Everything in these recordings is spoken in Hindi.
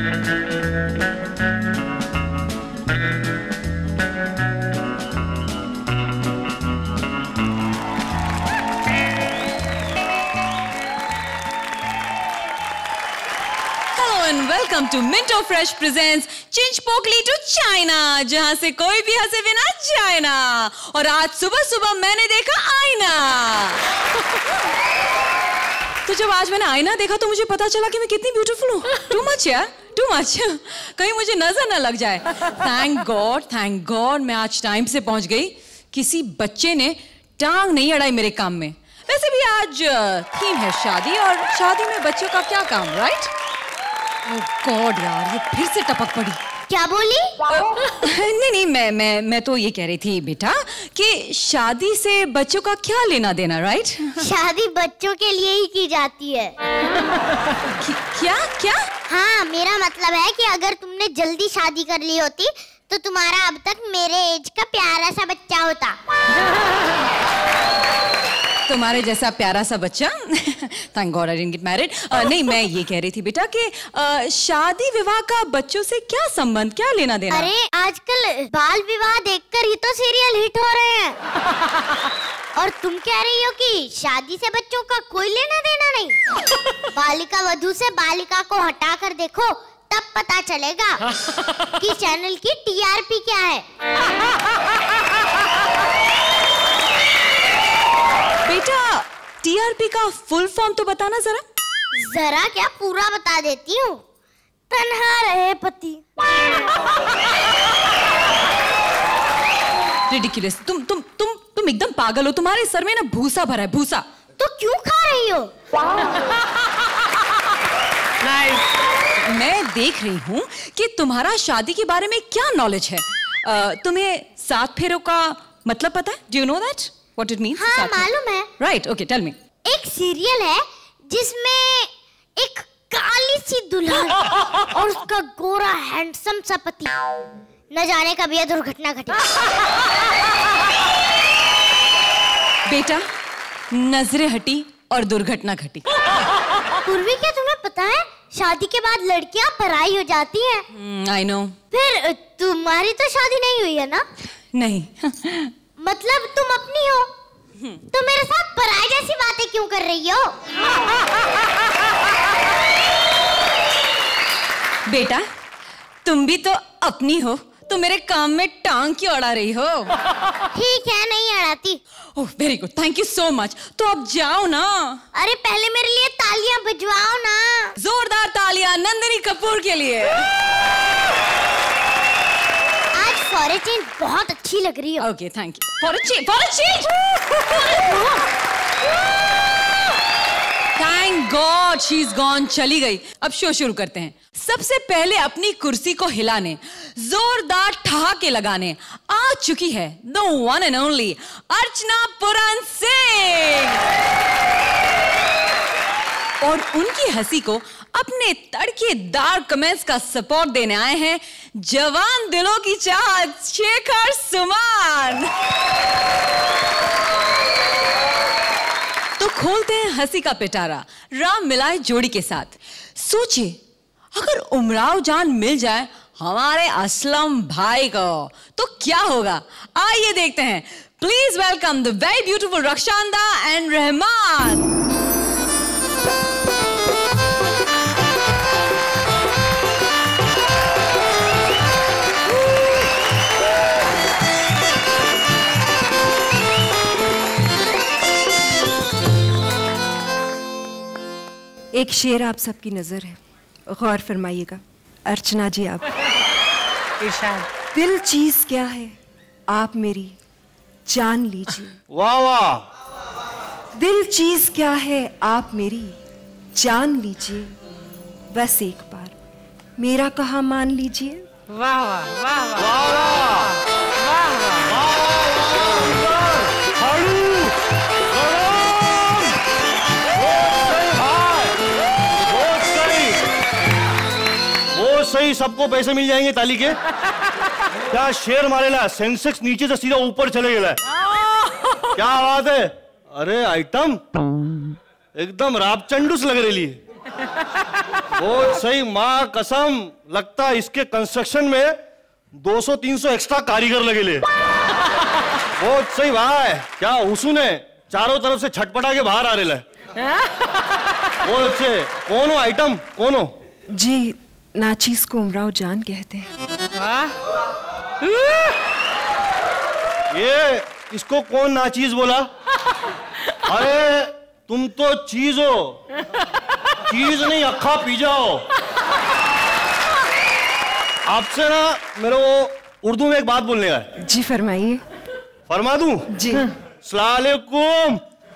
Welcome to Minto Fresh presents Chinchpokli to China, जहाँ से कोई भी हंसे बिना जाए ना। और आज सुबह सुबह मैंने देखा आईना। तो जब आज मैंने आईना देखा तो मुझे पता चला कि मैं कितनी ब्यूटीफुल हूँ। टू मच यार, टू मच। कहीं मुझे नजर ना लग जाए। थैंक गॉड मैं आज टाइम से पहुँच गई। किसी बच्चे ने टांग नहीं अड़ाई मेरे काम में। वैसे भी आज थीम है शादी, और शादी में बच्चों का क्या काम, राइट? ओह गॉड यार, ये फिर से टपक पड़ी। क्या बोली? नहीं मैं तो ये कह रही थी बेटा कि शादी से बच्चों का क्या लेना देना, राइट? शादी बच्चों के लिए ही की जाती है। क्या? हाँ, मेरा मतलब है कि अगर तुमने जल्दी शादी कर ली होती तो तुम्हारा अब तक मेरे एज का प्यारा सा बच्चा होता। तुम्हारे जैसा प्यारा सा बच्चा। Thank God I didn't get married. नहीं, मैं ये कह रही थी बेटा कि शादी विवाह का बच्चों से क्या संबंध, क्या लेना देना? अरे आजकल बाल विवाह देखकर ही तो सीरियल हिट हो रहे हैं। और तुम कह रही हो कि शादी से बच्चों का कोई लेना देना नहीं? बालिका वधू से बालिका को हटा कर देखो, तब पता चलेगा कि चैनल की टीआरपी क्या है। बेटा टीआरपी का फुल फॉर्म तो बताना जरा। जरा क्या, पूरा बता देती हूँ। तन्हा रहे पति। रिडिकुलस। तुम एकदम पागल हो। तुम्हारे सर में ना भूसा भरा है, भूसा। तो क्यों खा रही हो? मैं देख रही हूँ कि तुम्हारा शादी के बारे में क्या नॉलेज है। तुम्हें 7 फेरों का मतलब पता है? Do you know that? What it means? हाँ, मालूम है। Right, okay, tell me. एक सीरियल है जिसमें एक काली सी दुल्हन और उसका गोरा हैंडसम सा पति, न जाने कब यह दुर्घटना घटी। बेटा नजरें हटी और दुर्घटना घटी। पूर्वी, क्या तुम्हें पता है शादी के बाद लड़कियां पराई हो जाती हैं? I know. फिर तुम्हारी तो शादी नहीं हुई है ना? नहीं। मतलब तुम अपनी हो, तो मेरे साथ पराई जैसी बातें क्यों कर रही हो? बेटा तुम भी तो अपनी हो, तो मेरे काम में टांग क्यों अड़ा रही हो? ठीक है, नहीं अड़ाती। Oh very good, thank you so much. तो अब जाओ ना। अरे पहले मेरे लिए तालियां बजवाओ ना। जोरदार तालियां नंदिनी कपूर के लिए। फॉर अ चेंज बहुत अच्छी लग रही है। Okay thank you. For a change. Thank god she is gone, चली गई। अब शो शुरू करते हैं। सबसे पहले अपनी कुर्सी को हिलाने, जोरदार ठहाके लगाने आ चुकी है the one and only Archana Puran Singh. और उनकी हंसी को अपने तड़केदार कमेंट्स का सपोर्ट देने आए हैं जवान दिलों की चाहत शेखर सुमान। तो खोलते हैं हंसी का पिटारा राम मिलाए जोड़ी के साथ। सोचिए अगर उमराव जान मिल जाए हमारे असलम भाई को तो क्या होगा। आइए देखते हैं। Please welcome the very beautiful Rakshanda and Rahman. एक शेर आप सबकी नजर है, गौर फरमाइएगा। अर्चना जी आप। दिल चीज क्या है आप मेरी जान लीजिए। वाह वाह। दिल चीज क्या है आप मेरी जान लीजिए, बस एक बार मेरा कहा मान लीजिए। वाह वाह वाह वाह वाह। सही, सबको पैसे मिल जाएंगे ताली के। क्या शेर मारेला, सेंसेक्स नीचे से सीधा ऊपर चले गया। क्या बात है। अरे आइटम एकदम रापचंडूस लग रही है। बहुत सही, माँ कसम लगता है इसके कंस्ट्रक्शन में 200-300 एक्स्ट्रा कारीगर लगे ले। बहुत सही भाई, क्या हुसून है, चारों तरफ से छटपटा के बाहर आ रहे है। बहुत अच्छे। कौन हो आइटम, कौन हो? जी नाचीज को उमराव जान कहते हैं। ये इसको कौन नाचीज बोला? अरे तुम तो चीज हो, चीज नहीं अक्खा पी जाओ। आपसे ना मेरे को उर्दू में एक बात बोलने का है। जी फरमाइए। फरमा दूं? जी। अस्सलामुअलैकुम।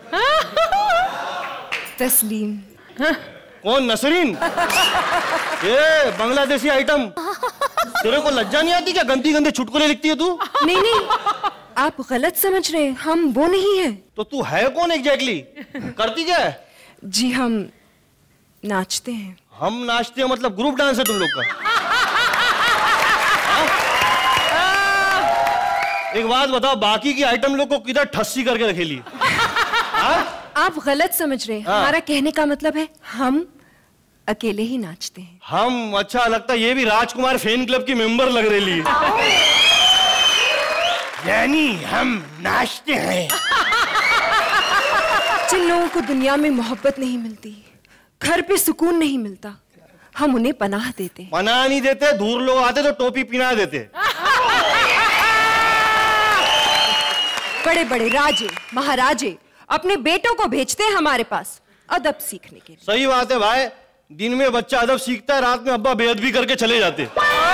तस्लीम। कौन, नसरीन? ये बांग्लादेशी आइटम। तेरे को लज्जा नहीं आती क्या? गंदी गंदे चुटकुले लिखती है तू। नहीं नहीं, आप गलत समझ रहे हैं, हम वो नहीं है। तो तू है कौन एग्जैक्टली? करती क्या है? जी हम नाचते हैं। हम नाचते हैं मतलब ग्रुप डांस है तुम लोग का? एक बात बताओ, बाकी की आइटम लोग को किधर ठस्सी करके रखेली? आप गलत समझ रहे हैं। हमारा कहने का मतलब है हम अकेले ही नाचते हैं। हम? अच्छा, लगता है ये भी राजकुमार फैन क्लब की मेंबर लग रही है। यानी हम नाचते हैं। जिन लोगों को दुनिया में मोहब्बत नहीं मिलती, घर पे सुकून नहीं मिलता, हम उन्हें पनाह देते हैं। पनाह नहीं देते, दूर लोग आते तो टोपी पिना देते। बड़े बड़े राजे महाराजे अपने बेटों को भेजते हैं हमारे पास अदब सीखने के लिए। सही बात है भाई, दिन में बच्चा अदब सीखता है, रात में अब्बा बेअदबी करके चले जाते।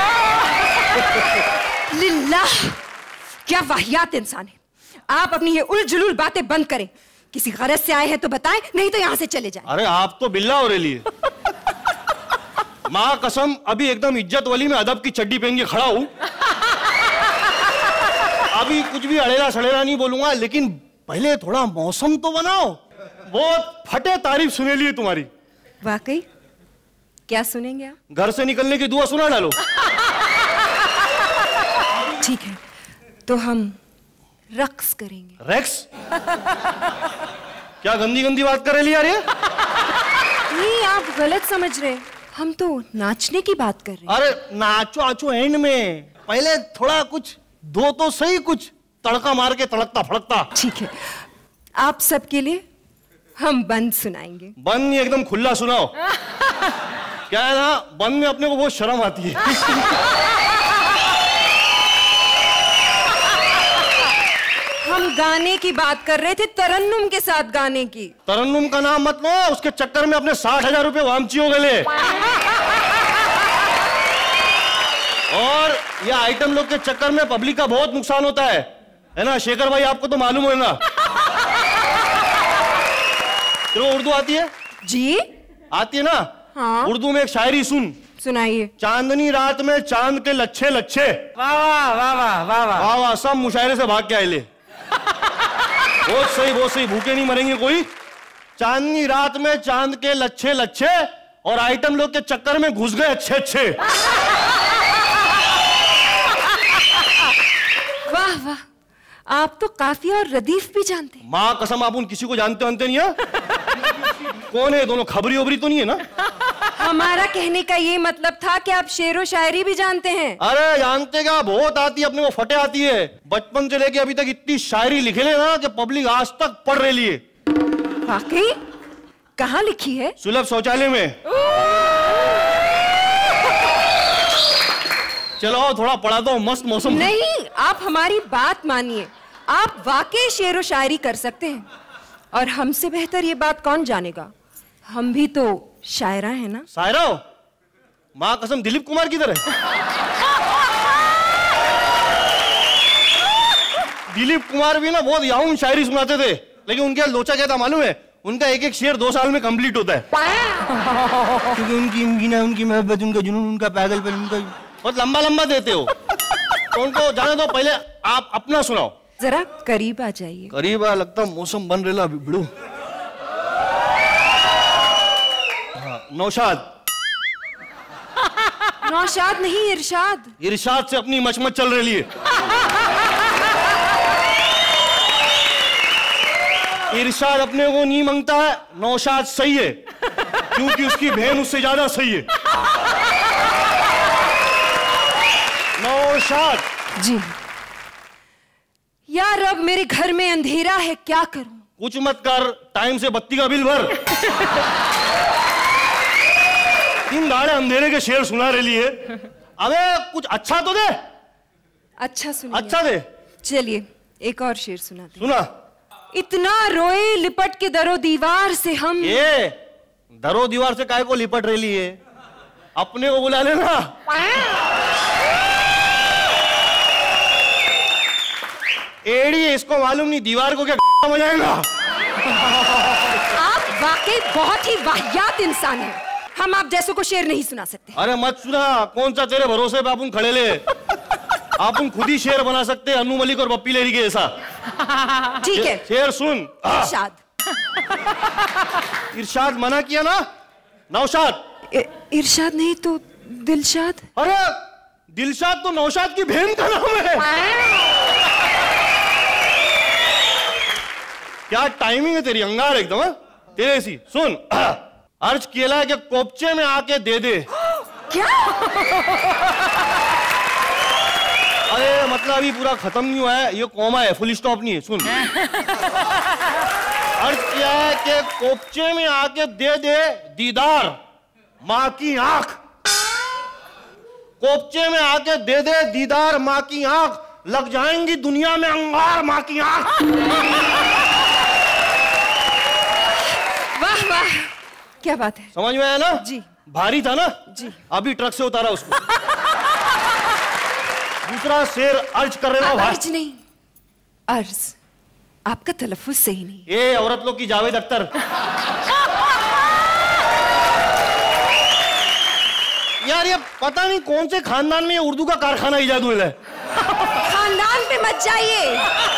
लिल्लाह, क्या वाहियात इंसान है। आप अपनी ये उलझुल बातें बंद करें। किसी गरज से आए हैं तो बताएं, नहीं तो यहाँ से चले जाएं। अरे आप तो बिल्ला हो रही है। माँ कसम अभी एकदम इज्जत वाली में अदब की चड्डी पहन के खड़ा हूँ। अभी कुछ भी अड़ेला सड़ेला नहीं बोलूंगा, लेकिन पहले थोड़ा मौसम तो बनाओ। बहुत फटे तारीफ सुने ली तुम्हारी। वाकई? क्या सुनेंगे आप? घर से निकलने की दुआ सुना डालो। ठीक है, तो हम रक्स करेंगे। रेक्स? क्या गंदी गंदी बात कर रही यार ये? नहीं, आप गलत समझ रहे हैं, हम तो नाचने की बात कर रहे हैं। अरे नाचो आचो एंड में, पहले थोड़ा कुछ दो तो सही, कुछ तड़का मार के तड़कता फड़कता। ठीक है, आप सबके लिए हम बंद सुनाएंगे। बंद नहीं, एकदम खुला सुनाओ। क्या है ना, बंद में अपने को बहुत शर्म आती है। हम गाने की बात कर रहे थे, तरन्नुम के साथ गाने की। तरन्नुम का नाम मत लो, उसके चक्कर में अपने 60,000 रुपए वामची हो गए। और ये आइटम लोग के चक्कर में पब्लिक का बहुत नुकसान होता है ना शेखर भाई? आपको तो मालूम होगा। तेरे को उर्दू आती है? जी आती है ना? हाँ। उर्दू में एक शायरी सुनाइए। चांदनी रात में चांद के लच्छे लच्छे। वाह वाह वाह वाह वाह वाह वाह, सब मुशायरे से भाग के आए ले। बहुत सही, बहुत सही, भूखे नहीं मरेंगे कोई। चांदनी रात में चांद के लच्छे लच्छे, और आइटम लोग के चक्कर में घुस गए अच्छे अच्छे। वाह वाह, आप तो काफी और रदीफ भी जानते हैं। माँ कसम आप उन किसी को जानते जानते नहीं है। कौन है दोनों? खबरी ओबरी तो नहीं है ना? हमारा कहने का ये मतलब था कि आप शेर व शायरी भी जानते हैं। अरे जानते क्या, बहुत आती है, अपने को फटे आती है। बचपन से लेके अभी तक इतनी शायरी लिखे ले ना कि पब्लिक आज तक पढ़ रही है। वाकई? कहाँ लिखी है? सुलभ शौचालय में। चलो थोड़ा पढ़ा दो, मस्त मौसम। नहीं, आप हमारी बात मानिए, आप वाकई शेर व शायरी कर सकते हैं, और हमसे बेहतर ये बात कौन जानेगा। हम भी तो शायरा है ना। शायरा हो? माँ कसम दिलीप कुमार किधर है? दिलीप कुमार भी ना बहुत याउन शायरी सुनाते थे, लेकिन उनके लोचा क्या था मालूम है? उनका एक एक शेर 2 साल में कंप्लीट होता है। क्योंकि उनकी मोहब्बत, उनका जुनून, उनका पागलपन, उनका बहुत लंबा लंबा देते हो। तो उनको जाने दो, पहले आप अपना सुनाओ। जरा करीब आ जाइए। करीब आ, लगता मौसम बन रेला बिड़ू। हाँ, नौशाद। नौशाद नहीं, इरशाद। इरशाद से अपनी मचमच चल रही है। इरशाद अपने को नहीं मांगता है, नौशाद सही है। क्योंकि उसकी बहन उससे ज्यादा सही है। नौशाद जी। यार अब मेरे घर में अंधेरा है, क्या करूं? कुछ मत कर, टाइम से बत्ती का बिल भर। 3 दाड़े अंधेरे के शेर सुना रही है। अबे कुछ अच्छा तो दे। अच्छा सुनिए। अच्छा दे। चलिए एक और शेर सुनाते। सुना। इतना रोए लिपट के दरो दीवार से हम। ये दरो दीवार से काय को लिपट रही है? अपने को बुला लेना। एड़ी है, इसको मालूम नहीं दीवार को क्या बजाएगा। आप वाकई बहुत ही वाहियात इंसान हैं। हम आप जैसों को शेर नहीं सुना सकते। अरे मत सुना, कौन सा तेरे भरोसे पे अपन खड़े ले। अपन खुद ही शेर बना सकते हैं, अन्नू मलिक और पप्पी लेरी के ऐसा। ठीक है शेर सुन। इरशाद। इरशाद मना किया ना। नौशाद। इरशाद नहीं तो दिलशाद। अरे दिलशाद तो नौशाद की बहन का नाम है। क्या टाइमिंग है तेरी, अंगार एकदम तेरे सी। सुन, अर्ज केला है कि कोपचे में आके दे दे। क्या? अरे मतलब अभी पूरा खत्म नहीं हुआ है, ये कोमा है, फुल स्टॉप नहीं है। सुन, अर्ज किया है कि कोपचे में आके दे दे दीदार माँ की आंख। कोपचे में आके दे दे दीदार माँ की आंख, लग जाएंगी दुनिया में अंगार माँ की आंख। वाह वाह, क्या बात है। समझ में आया ना? जी। भारी था ना? जी। अभी ट्रक से उतारा उसको। दूसरा शेर अर्ज कर रहे हो भाई। अर्ज नहीं, अर्ज। आपका तलफ्फुज सही नहीं। ये औरत लोग की जावेद अख्तर। यार ये पता नहीं कौन से खानदान में ये उर्दू का कारखाना इजाद हुआ है। खानदान पे मत जाइए।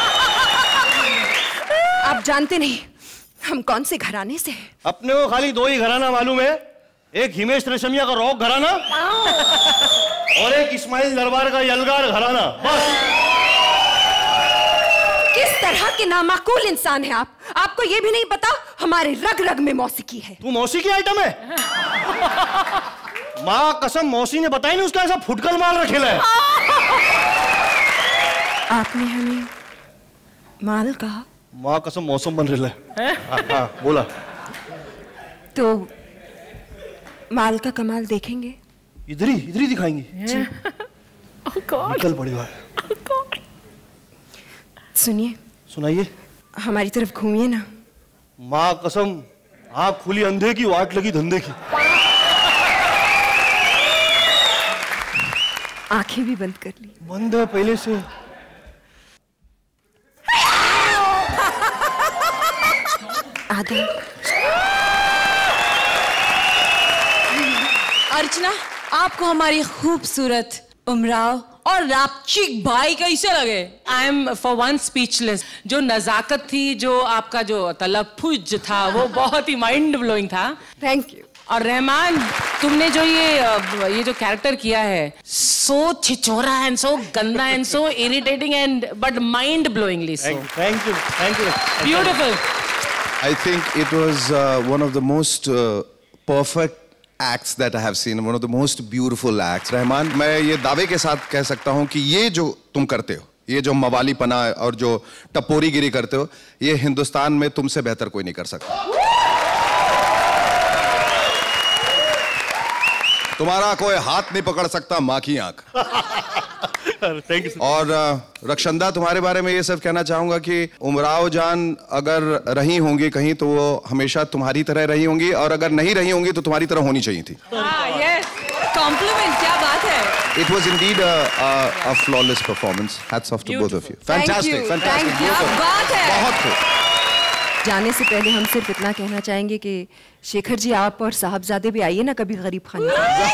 आप जानते नहीं हम कौन से घराने से हैं। अपने को खाली 2 ही घराना मालूम है, एक हिमेश रेशमिया का रॉक घराना और एक इस्माइल दरबार का यलगार घराना, बस। किस तरह के नामाकूल इंसान हैं आप। आपको ये भी नहीं पता हमारे रग रग में मौसीकी है। तू मौसीकी आइटम है? माँ कसम मौसी ने बताया नहीं, उसका ऐसा फुटकल माल रखेला है। आपने हमें माल कहा। माँ कसम मौसम बन रहा है। हाँ, बोला। तो माल का कमाल देखेंगे? इधर ही दिखाएंगे। निकल पड़ी बात। सुनिए। सुनाइए। हमारी तरफ घूमिए ना। माँ कसम आँख खुली अंधे की, वाट लगी धंधे की। आंखें भी बंद कर ली। बंद है पहले से। आधा। अर्चना, आपको हमारी खूबसूरत उमराव और रापचिक भाई कैसे लगे? I am for one speechless. जो नजाकत थी, जो आपका जो तलफ्फुज था, वो बहुत ही माइंड ब्लोइंग था। Thank you. और रहमान, तुमने जो ये जो कैरेक्टर किया है, सो छिछोरा एंड सो गंदा and so irritating and but mind blowingly so. Thank you beautiful. I think it was one of the most perfect acts that I have seen, one of the most beautiful acts. Rahman, मैं ये दावे के साथ कह सकता हूँ कि ये जो तुम करते हो, ये जो मवालीपना और जो टपोरीगिरी करते हो, ये हिंदुस्तान में तुमसे बेहतर कोई नहीं कर सकता। तुम्हारा कोई हाथ नहीं पकड़ सकता माँ की आंख। Thank you. और रक्षंदा, तुम्हारे बारे में ये सब कहना चाहूंगा कि उमराव जान अगर रही होंगी कहीं तो वो हमेशा तुम्हारी तरह रही होंगी, और अगर नहीं रही होंगी तो तुम्हारी तरह होनी चाहिए थी। यस, कॉम्प्लीमेंट, क्या बात है। It was indeed a flawless performance. Hats off to both of you. Fantastic, fantastic. क्या बात है। बहुत खूब। जाने से पहले हम सिर्फ इतना कहना चाहेंगे कि शेखर जी, आप और साहबजादे भी आइए ना कभी गरीब खाने।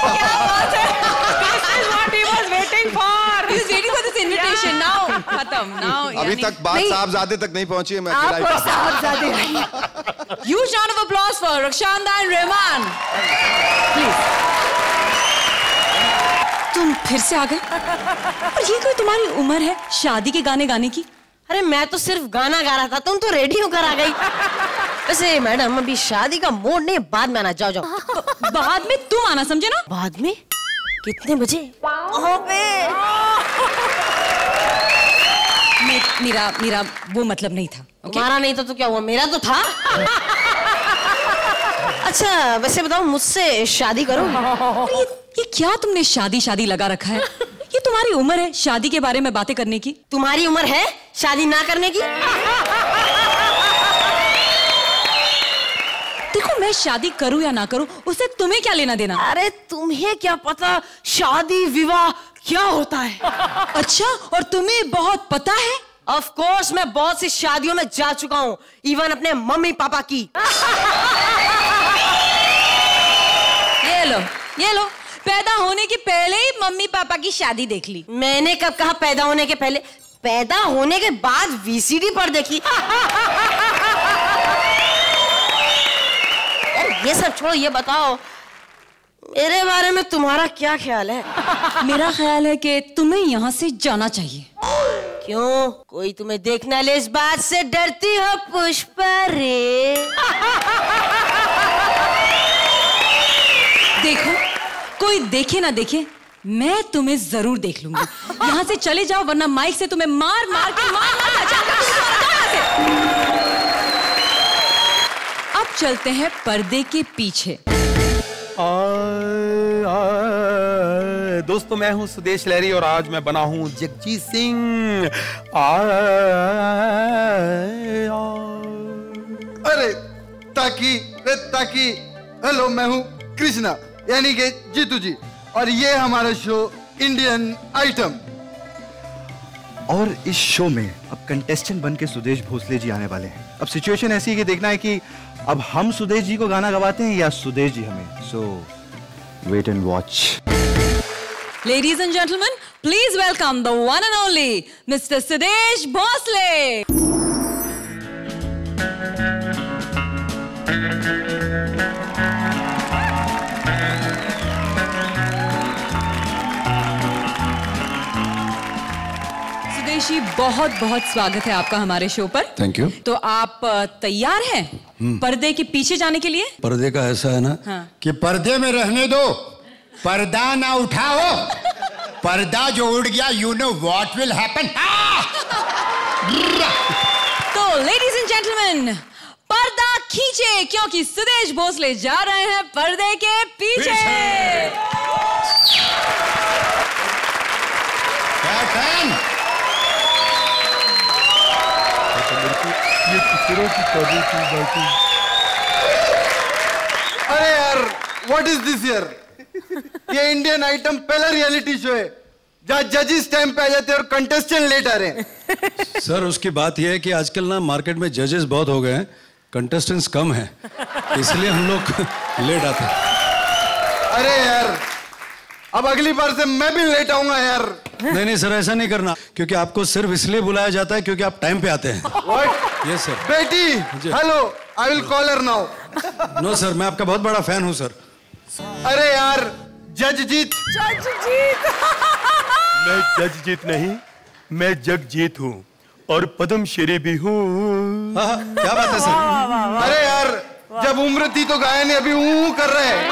अभी तक बात साहबजादे तक नहीं पहुंची है। मैं आप और साहबजादे आइए। Huge round of applause for Rakshanda and Rehman. Please. तुम फिर से आ गए? और ये कोई तुम्हारी उम्र है शादी के गाने गाने की? अरे मैं तो सिर्फ गाना गा रहा था, तुम तो रेडी होकर आ गई। वैसे मैडम अभी शादी का मूड नहीं, बाद में आना। जाओ जाओ। बाद में तुम आना, समझे ना? बाद में? कितने बजे? मेरा वो मतलब नहीं था। तुम्हारा नहीं था तो क्या हुआ, मेरा तो था। अच्छा वैसे बताओ, मुझसे शादी करो? ये क्या तुमने शादी लगा रखा है? ये तुम्हारी उम्र है शादी के बारे में बातें करने की? तुम्हारी उम्र है शादी ना करने की? देखो, मैं शादी करूं या ना करूं उससे तुम्हें क्या लेना देना? अरे तुम्हें क्या पता शादी विवाह क्या होता है? अच्छा, और तुम्हें बहुत पता है? ऑफ कोर्स, मैं बहुत सी शादियों में जा चुका हूँ, इवन अपने मम्मी पापा की। ये लो, पैदा होने के पहले ही मम्मी पापा की शादी देख ली। मैंने कब कहा पैदा होने के पहले? पैदा होने के बाद वीसीडी पर देखी। यार ये सब छोड़ो, ये बताओ मेरे बारे में तुम्हारा क्या ख्याल है? मेरा ख्याल है कि तुम्हें यहाँ से जाना चाहिए। क्यों, कोई तुम्हें देखना ले इस बात से डरती हो पुष्पा रे? देखो, कोई देखे ना देखे, मैं तुम्हें जरूर देख लूंगी। यहाँ से चले जाओ, वरना माइक से तुम्हें मार के अब चलते हैं पर्दे के पीछे। दोस्तों, मैं हूं सुदेश लहरी और आज मैं बना हूं जगजीत सिंह। अरे ताकि हेलो, मैं हूं कृष्णा यानी कि जीतू जी, और ये हमारा शो इंडियन आइटम। और इस शो में अब कंटेस्टेंट बन के सुदेश भोसले जी आने वाले हैं। अब सिचुएशन ऐसी है कि देखना है कि अब हम सुदेश जी को गाना गवाते हैं या सुदेश जी हमें। So wait and watch. Ladies and gentlemen, please welcome the one and only Mr. Sudesh Bhosle. Sudesh ji, बहुत बहुत स्वागत है आपका हमारे शो पर। Thank you. तो आप तैयार हैं पर्दे के पीछे जाने के लिए? पर्दे का ऐसा है ना कि पर्दे में रहने दो, पर्दा ना उठाओ। पर्दा जो उड़ गया, you know what will happen। तो लेडीज एंड जेंटलमैन, पर्दा खींचे, क्योंकि सुदेश भोसले जा रहे हैं पर्दे के पीछे। अरे यार, व्हाट इज दिस यार? ये इंडियन आइटम पहला रियलिटी शो है जहाँ जजेस टाइम पे आ जाते हैं और कंटेस्टेंट लेट आ रहे हैं। सर, उसकी बात यह है कि आजकल ना मार्केट में जजेस बहुत हो गए हैं, कंटेस्टेंट्स कम हैं, इसलिए हम लोग लेट आते हैं। अरे यार, अब अगली बार से मैं भी लेट आऊंगा यार। नहीं सर, ऐसा नहीं करना, क्योंकि आपको सिर्फ इसलिए बुलाया जाता है क्योंकि आप टाइम पे आते हैं। What? Yes sir. बेटी, hello, I will call her now. No sir, मैं आपका बहुत बड़ा फैन हूँ सर। अरे यार, जज जीत। मैं जज जीत नहीं, मैं जगजीत हूँ और पद्मश्री भी हूँ। क्या बात है सर? अरे यार, जब उम्र थी तो गाया नहीं, अभी ऊँ कर रहे हैं।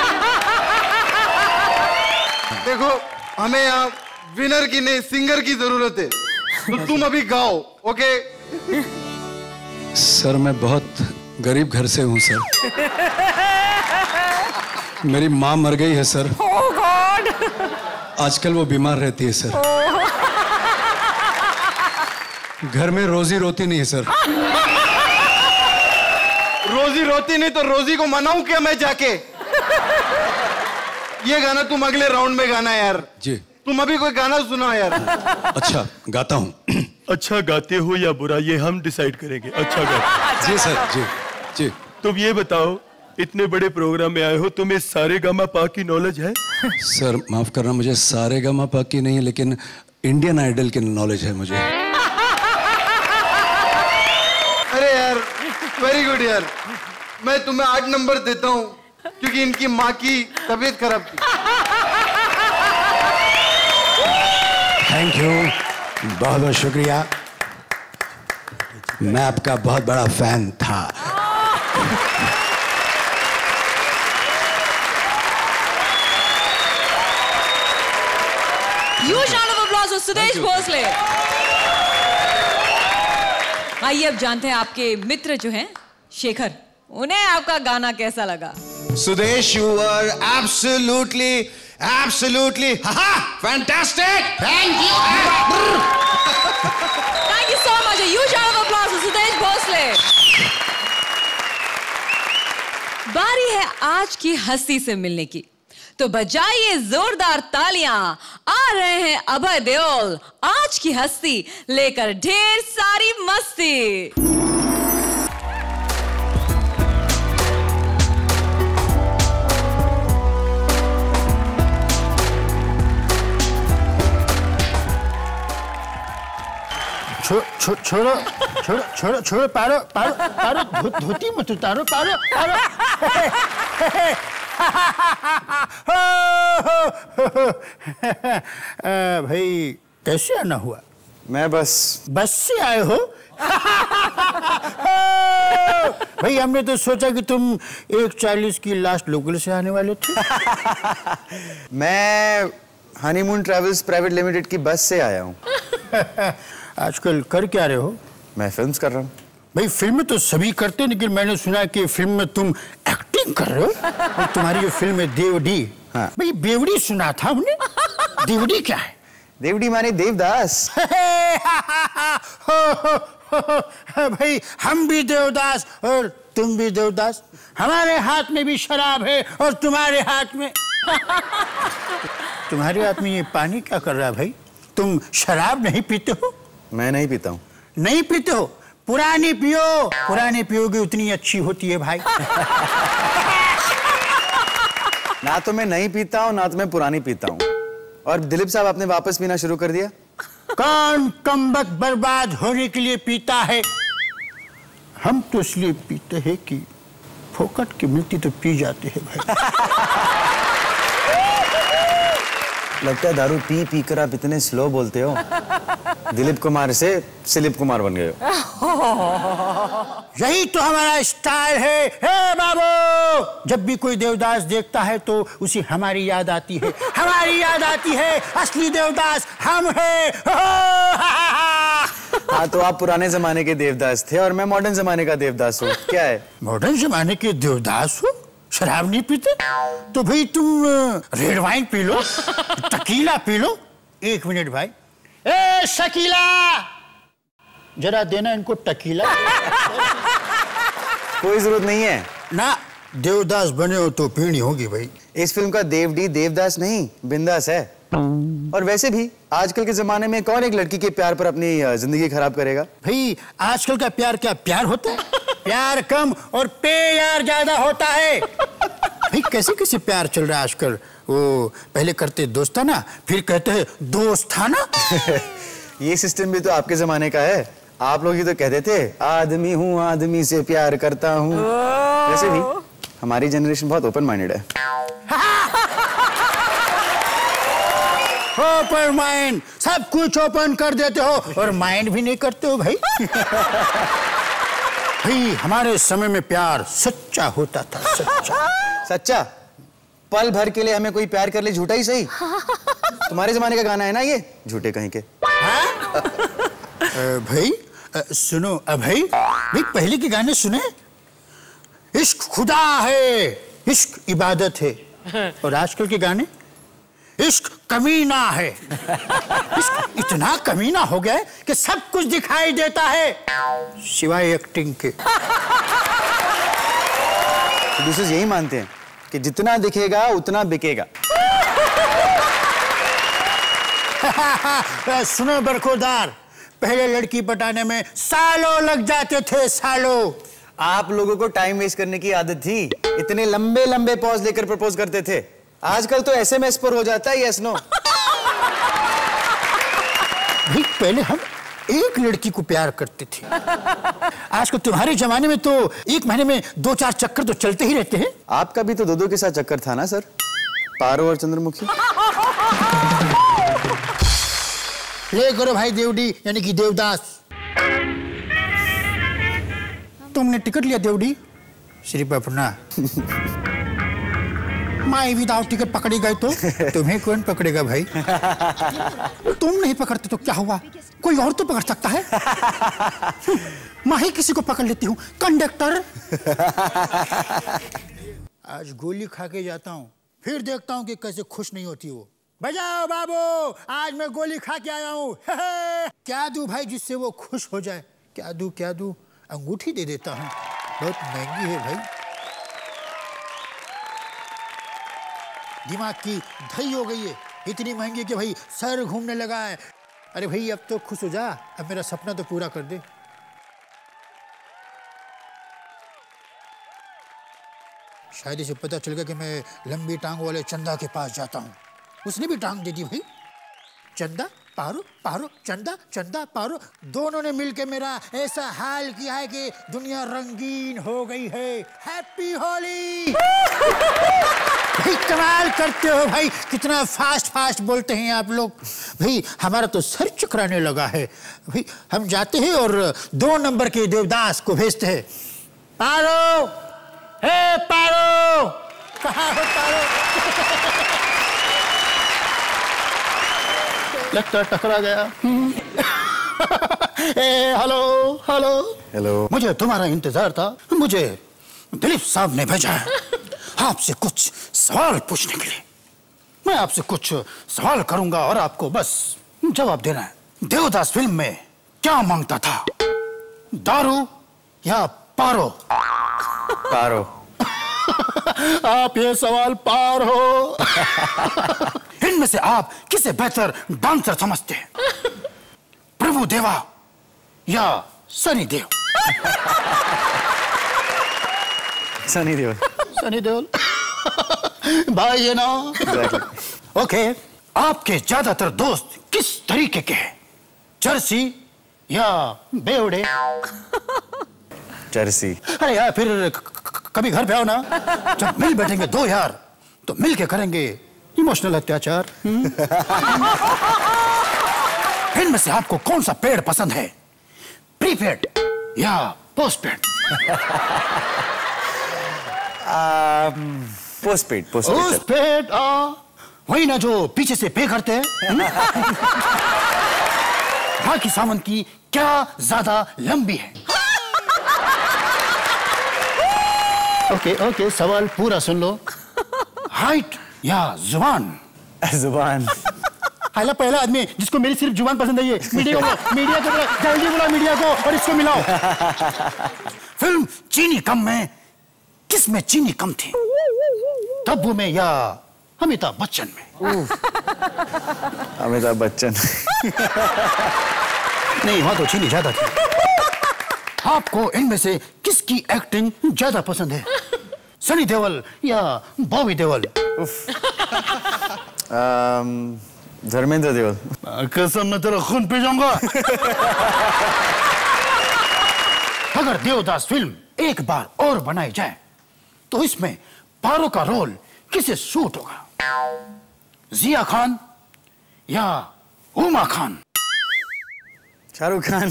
देखो, हमें यहाँ विनर की नहीं, सिंगर की जरूरत है, तो तुम अभी गाओ, ओके? सर, मैं बहुत गरीब घर से हूँ सर। मेरी माँ मर गई है सर। ओह गॉड। आजकल वो बीमार रहती है सर। घर में रोजी रोती नहीं है सर। रोजी रोती नहीं तो रोजी को मनाऊं क्या मैं जाके? ये गाना तुम अगले राउंड में गाना यार। जी। तुम अभी कोई गाना सुनाओ यार। अच्छा, गाता हूँ। अच्छा गाते हो या बुरा, ये हम डिसाइड करेंगे। अच्छा गाते। जी सर, जी जी। तुम ये बताओ, इतने बड़े प्रोग्राम में आए हो, तुम्हें सारे गामा पा की नॉलेज है? सर माफ करना, मुझे सारे गामा पा की नहीं, लेकिन इंडियन आइडल की नॉलेज है मुझे। अरे यार, वेरी गुड यार। मैं तुम्हें 8 नंबर देता हूँ क्योंकि इनकी माँ की तबीयत खराब थी। थैंक यू, बहुत बहुत शुक्रिया। मैं आपका बहुत बड़ा फैन था। Huge round of applause for Sudesh Bhosle. आइए अब जानते हैं आपके मित्र जो हैं शेखर, उन्हें आपका गाना कैसा लगा? Sudesh, you were absolutely fantastic. Thank you. Thank you so much. A huge round of applause for Sudesh Bhosle. बारी है आज की हस्ती से मिलने की, तो बजाइए जोरदार तालियां। आ रहे हैं अभय देओल, आज की हस्ती लेकर ढेर सारी मस्ती। छोड़ो छोड़ो छोड़ो छोड़ो, पारो पारो पारो, धोती मत उतारो, पारो पारो। भाई कैसे आना हुआ? मैं बस से आए हो? भाई हमने तो सोचा कि तुम 1:40 की लास्ट लोकल से आने वाले थे। मैं हनीमून ट्रैवल्स प्राइवेट लिमिटेड की बस से आया हूँ। आजकल कर क्या रहे हो? मैं फिल्म्स कर रहा हूँ। भाई फिल्म तो सभी करते हैं, लेकिन मैंने सुना कि फिल्म में तुम एक्टिंग कर रहे हो। और तुम्हारी जो फिल्म है देवड़ी, हाँ भाई बेवड़ी सुना था हमने। देवड़ी क्या है? देवड़ी माने देवदास। भाई हम भी देवदास और तुम भी देवदास। हमारे हाथ में भी शराब है और तुम्हारे हाथ में तुम्हारे हाथ में ये पानी क्या कर रहा है भाई? तुम शराब नहीं पीते हो? मैं नहीं पीता हूँ। नहीं पीते हो? पुरानी पियो, पुरानी पियोगे उतनी अच्छी होती है भाई। ना तो मैं नहीं पीता हूँ, ना तो मैं पुरानी पीता हूँ। और दिलीप साहब आपने वापस पीना शुरू कर दिया। कौन कमबख्त बर्बाद होने के लिए पीता है? हम तो इसलिए पीते हैं कि फोकट की मिलती तो पी जाते हैं भाई। लगता है दारू पी पी कर आप इतने स्लो बोलते हो। दिलीप कुमार से सिलीप कुमार बन गए हो। यही तो हमारा स्टाइल है। हे बाबू, जब भी कोई देवदास देखता है तो उसे हमारी याद आती है। हमारी याद आती है, असली देवदास हम हैं। हाँ तो आप पुराने जमाने के देवदास थे और मैं मॉडर्न जमाने का देवदास हूँ। क्या है? मॉडर्न जमाने के देवदास हो? शराब नहीं पीते? तो भाई तुम रेड वाइन पी लो, टकीला पी लो। 1 मिनट भाई। ए शकीला, जरा देना इनको टकीला। कोई जरूरत नहीं है ना, देवदास बने हो तो पीनी होगी भाई। इस फिल्म का देवडी देवदास नहीं बिंदास है। और वैसे भी आजकल के जमाने में कौन एक लड़की के प्यार पर अपनी जिंदगी खराब करेगा? भाई आजकल का प्यार क्या प्यार होता है? प्यार कम और प्यार ज्यादा होता है। भाई कैसे कैसे प्यार चल रहा है आजकल? वो पहले करते दोस्ताना, फिर कहते हैं दोस्ताना। ये सिस्टम भी तो आपके जमाने का है। आप लोग ही तो कहते थे आदमी हूँ आदमी से प्यार करता हूँ। वैसे भी हमारी जनरेशन बहुत ओपन माइंडेड है। ओपन माइंड, सब कुछ ओपन कर देते हो और माइंड भी नहीं करते हो भाई। भाई हमारे समय में प्यार सच्चा होता था। सच्चा सच्चा? पल भर के लिए हमें कोई प्यार कर ले, झूठा ही सही। तुम्हारे जमाने का गाना है ना ये, झूठे कहीं के। भाई सुनो भाई, पहले के गाने सुने? इश्क खुदा है, इश्क इबादत है। और आजकल के गाने इश्क कमीना है। इश्क इतना कमीना हो गया है कि सब कुछ दिखाई देता है सिवाय एक्टिंग के। प्रोड्यूसर्स यही मानते हैं कि जितना दिखेगा उतना बिकेगा। सुनो बरखोदार, पहले लड़की पटाने में सालों लग जाते थे, सालों। आप लोगों को टाइम वेस्ट करने की आदत थी, इतने लंबे लंबे पॉज लेकर प्रपोज करते थे। आजकल तो एसएमएस पर हो जाता है यस नो। भाई पहले हम एक लड़की को प्यार करते थे। आजकल तुम्हारे जमाने में तो 1 महीने में 2-4 चक्कर तो चलते ही रहते हैं। आपका भी तो 2-2 के साथ चक्कर था ना सर, पारो और चंद्रमुखी। प्ले करो भाई देवडी, यानी कि देवदास। तुमने टिकट लिया देवडी? सिर्फ अपना। माई विदाउट टिकट पकड़ी गई तो तुम्हें कौन पकड़ेगा भाई? तुम नहीं पकड़ते तो क्या हुआ, कोई और तो पकड़ सकता है। मैं ही किसी को पकड़ लेती हूँ, कंडक्टर। आज गोली खा के जाता हूँ, फिर देखता हूँ कि कैसे खुश नहीं होती वो। बजाओ बाबू, आज मैं गोली खा के आया हूँ। क्या दूं भाई जिससे वो खुश हो जाए? क्या दूं? अंगूठी दे देता हूँ, बहुत महंगी है भाई। दिमाग की धई हो गई है, इतनी महंगी कि भाई सर घूमने लगा है। अरे भाई अब तो खुश हो जा, अब मेरा सपना तो पूरा कर दे। शायद इसे पता चल गया कि मैं लंबी टांग वाले चंदा के पास जाता हूँ। उसने भी टांग दे दी भाई। चंदा पारो पारो, चंदा पारो, दोनों ने मिलकर मेरा ऐसा हाल किया है कि दुनिया रंगीन हो गई है। हैप्पी होली। भाई कमाल करते हो भाई, कितना फास्ट बोलते हैं आप लोग। भाई हमारा तो सर चकराने लगा है। भाई हम जाते हैं और 2 नंबर के देवदास को भेजते हैं। पारो, हे पारो, कहाँ हो पारो? लगता टकरा गया। हेलो। मुझे तुम्हारा इंतजार था। मुझे दिलीप साहब ने भेजा है आपसे कुछ सवाल पूछने के लिए। मैं आपसे कुछ सवाल करूंगा और आपको बस जवाब देना है। देवदास फिल्म में क्या मांगता था, दारू या पारो? पारो। आप ये सवाल पार हो। इनमें से आप किसे बेहतर डांसर समझते हैं, प्रभु देवा या सनी देओल? सनी देओल। भाई ये ना। ओके, आपके ज्यादातर दोस्त किस तरीके के हैं, जर्सी या बेवड़े? जर्सी। अरे यार फिर कभी घर पे आओ ना, जब मिल बैठेंगे 2 यार तो मिल के करेंगे इमोशनल अत्याचार। इनमें से आपको कौन सा पेड़ पसंद है, प्रीपेड या पोस्टपेड? पोस्टपेड। वही ना जो पीछे से पे करते हैं। बाकी सावन की क्या ज्यादा लंबी है? ओके, सवाल पूरा सुन लो। हाइट या जुबान? जुबान। हालांकि पहला आदमी जिसको मेरी सिर्फ जुबान पसंद है ये। मीडिया को जल्दी बुला मीडिया को और इसको मिलाओ। फिल्म चीनी कम में किस में चीनी कम थी, तब्बू में या अमिताभ बच्चन में? अमिताभ बच्चन। नहीं, वहां तो चीनी ज्यादा थी। आपको इनमें से किसकी एक्टिंग ज्यादा पसंद है, सनी देओल या बॉबी देओल? धर्मेंद्र देओल। कसम मैं तेरा खून पी जाऊंगा। अगर देवदास फिल्म एक बार और बनाई जाए तो इसमें पारो का रोल किसे सूट होगा, जिया खान या उमा खान? शाहरुख खान।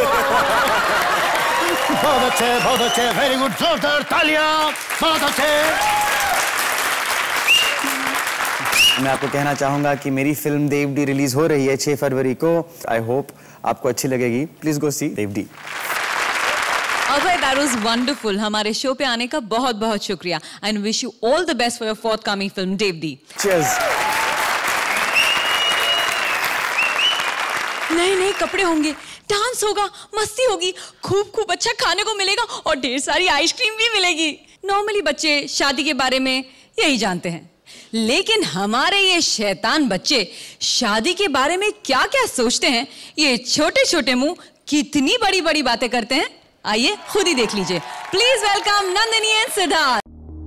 बहुत अच्छे, वेरी गुड, जोरदार तालियां, बहुत अच्छे। मैं आपको कहना चाहूंगा कि मेरी फिल्म देवडी रिलीज हो रही है 6 फरवरी को। आई होप आपको अच्छी लगेगी। प्लीज गो सी देवडी। Abhay, that was wonderful. हमारे शो पे आने का बहुत बहुत शुक्रिया and wish you all the best for your forthcoming film Dev.D. Cheers. नए कपड़े होंगे, डांस होगा, मस्ती होगी, खूब अच्छा खाने को मिलेगा और ढेर सारी आइसक्रीम भी मिलेगी। नॉर्मली बच्चे शादी के बारे में यही जानते हैं, लेकिन हमारे ये शैतान बच्चे शादी के बारे में क्या क्या सोचते हैं, ये छोटे छोटे मुंह कितनी बड़ी बड़ी बातें करते हैं, आइए खुद ही देख लीजिए। Please welcome Nandini and Siddharth.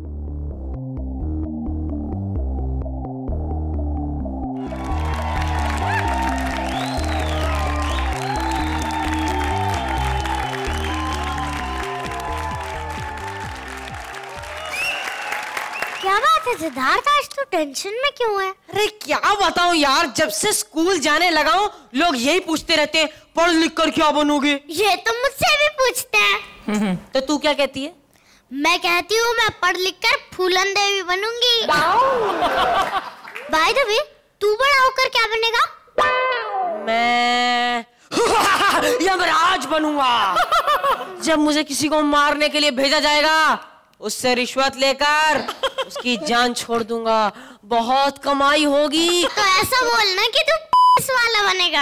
क्या बात है सिद्धार्थ, आज तो टेंशन में क्यों है? अरे क्या बताऊं यार, जब से स्कूल जाने लगा हूं लोग यही पूछते रहते हैं पढ़ लिख कर क्या बनोगे। ये तो मुझसे भी पूछते हैं। तो तू क्या कहती है? मैं कहती हूँ मैं पढ़ लिख कर फूलन देवी बनूंगी। बाय द वे, तू बड़ा होकर क्या बनेगा? मैं यमराज बनूंगा। जब मुझे किसी को मारने के लिए भेजा जाएगा, उससे रिश्वत लेकर उसकी जान छोड़ दूंगा। बहुत कमाई होगी। तो ऐसा बोलना कि तू वाला बनेगा।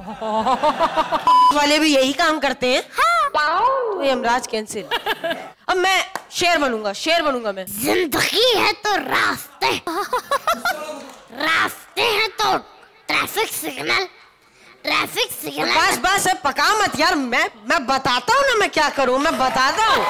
वाले भी यही काम करते हैं। हाँ। तो यमराज कैंसिल। अब मैं शेर बनूंगा मैं। जिंदगी है तो रास्ते, रास्ते हैं तो ट्रैफिक सिग्नल। बस पका मत यार। मैं बताता हूँ ना मैं क्या करूँ। मैं बताता हूँ।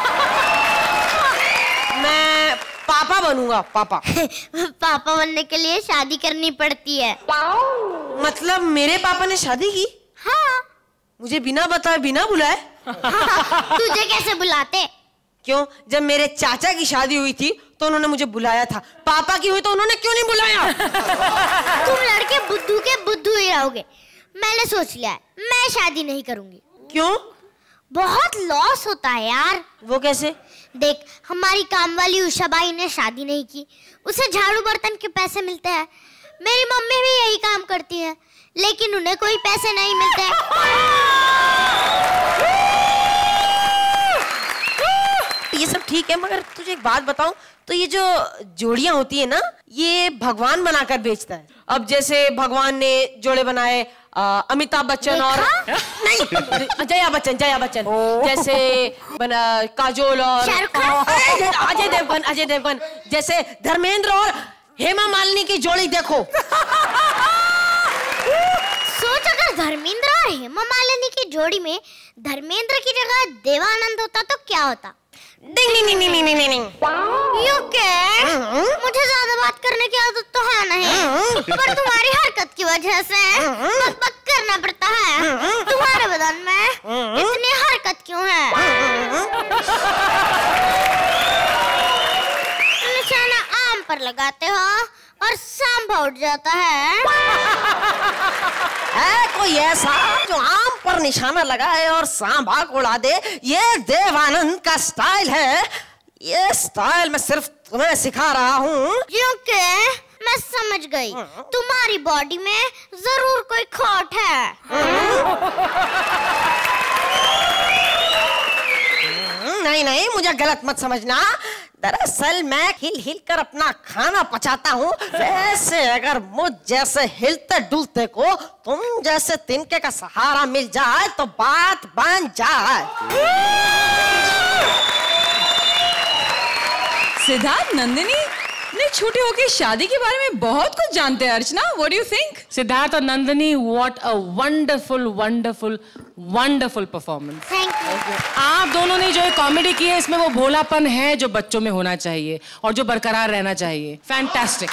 मैं पापा बनूंगा। पापा बनने के लिए शादी करनी पड़ती है। मतलब मेरे पापा ने शादी की? हाँ। मुझे बिना बताए बिना बुलाए? तुझे कैसे बुलाते? क्यों, जब मेरे चाचा की शादी हुई थी तो उन्होंने मुझे बुलाया था। पापा की हुई तो उन्होंने क्यों नहीं बुलाया? तुम लड़के बुद्धू के बुद्धू ही रहोगे। मैंने सोच लिया है, मैं शादी नहीं करूंगी। क्यों? बहुत लॉस होता है यार। वो कैसे? देख, हमारी काम वाली उषाबाई ने शादी नहीं की, उसे झाड़ू बर्तन के पैसे मिलते हैं। मेरी मम्मी भी यही काम करती है, लेकिन उन्हें कोई पैसे नहीं मिलते। ये सब ठीक है, मगर तुझे एक बात बताऊं, तो ये जो जोड़ियां होती है ना, ये भगवान बनाकर बेचता है। अब जैसे भगवान ने जोड़े बनाए अमिताभ बच्चन और नहीं जया बच्चन जैसे बना काजोल और अजय देवगन जैसे धर्मेंद्र और हेमा मालिनी की जोड़ी देखो। सोच, अगर धर्मेंद्र और हेमा मालिनी की जोड़ी में धर्मेंद्र की जगह देवानंद होता तो क्या होता? यू क्या? मुझे ज्यादा बात करने की आदत तो है नहीं, पर तुम्हारी हरकत की वजह से बक करना पड़ता है। तुम्हारे बदन में इतनी हरकत क्यों है? निशाना आम पर लगाते हो और सांभा उठ जाता है। कोई ऐसा जो आम पर निशाना लगाए और सांभा को उड़ा दे? ये देवानंद का स्टाइल है। ये स्टाइल मैं सिर्फ तुम्हें सिखा रहा हूँ। क्योंकि मैं समझ गई, तुम्हारी बॉडी में जरूर कोई खोट है। नहीं, मुझे गलत मत समझना। दरअसल मैं हिल कर अपना खाना पचाता हूँ। वैसे अगर मुझ जैसे हिलते डुलते को तुम जैसे तिनके का सहारा मिल जाए तो बात बन जाए। सिद्धार्थ, नंदिनी ने छोटे होके शादी के बारे में बहुत कुछ जानते हैं। Archana, what do you think? Siddharth और Nandini, what a wonderful wonderful wonderful performance. Thank you. आप दोनों ने जो कॉमेडी की है, इसमें वो भोलापन है जो बच्चों में होना चाहिए और जो बरकरार रहना चाहिए। फैंटास्टिक।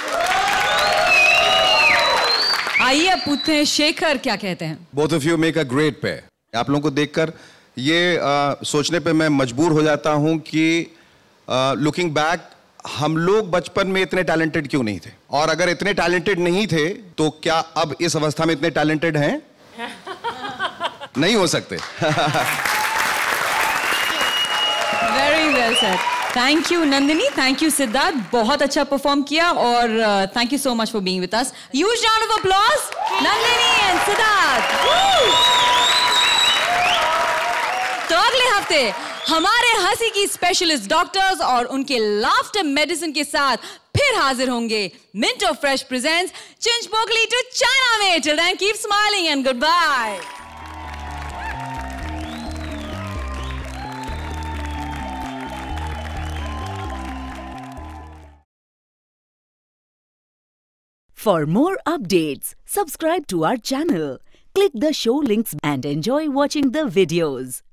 आइए अब पूछते हैं शेखर क्या कहते हैं। Both of you make a great pair. आप लोगों को देखकर ये सोचने पे मैं मजबूर हो जाता हूं कि लुकिंग बैक, हम लोग बचपन में इतने टैलेंटेड क्यों नहीं थे? और अगर इतने टैलेंटेड नहीं थे तो क्या अब इस अवस्था में इतने टैलेंटेड हैं? नहीं हो सकते। Very well sir. Thank you Nandini, thank you Siddharth, बहुत अच्छा परफॉर्म किया और thank you so much for being with us. Huge round of applause Nandini and Siddharth. तो अगले हफ्ते हमारे हंसी की स्पेशलिस्ट डॉक्टर्स और उनके लाफ्टर मेडिसिन के साथ फिर हाजिर होंगे। Minto fresh presents Chinchpokli to China में। Till then keep smiling and good bye. For more updates, subscribe to our channel, click the show links and enjoy watching the videos.